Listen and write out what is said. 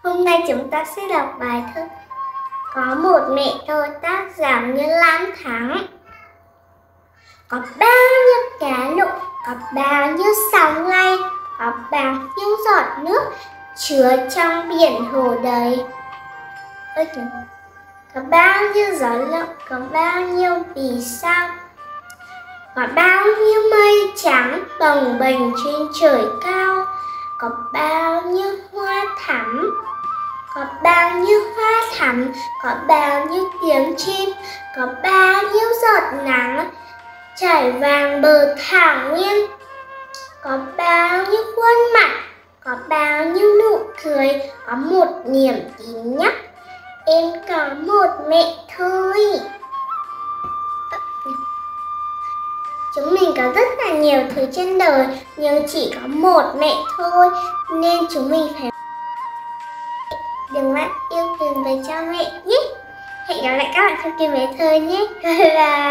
Hôm nay chúng ta sẽ đọc bài thơ Có một mẹ thơ, tác giả Nhân Lãng Thắng. Có bao nhiêu cá lội, có bao nhiêu sóng lay, có bao nhiêu giọt nước chứa trong biển hồ đầy. Có bao nhiêu gió lộng, có bao nhiêu vì sao, có bao nhiêu mây trắng bồng bềnh trên trời cao, có bao nhiêu hoa thắm, có bao nhiêu hoa thắm, có bao nhiêu tiếng chim, có bao nhiêu giọt nắng trải vàng bờ thảo nguyên, có bao nhiêu khuôn mặt, có bao nhiêu nụ cười, có một niềm tin nhắc em có một mẹ thôi. Chúng mình có rất là nhiều thứ trên đời nhưng chỉ có một mẹ thôi, nên chúng mình phải đừng lãng yêu thương với cha mẹ nhé. Hẹn gặp lại các bạn trong kỳ bài thơ nhé. Bye bye.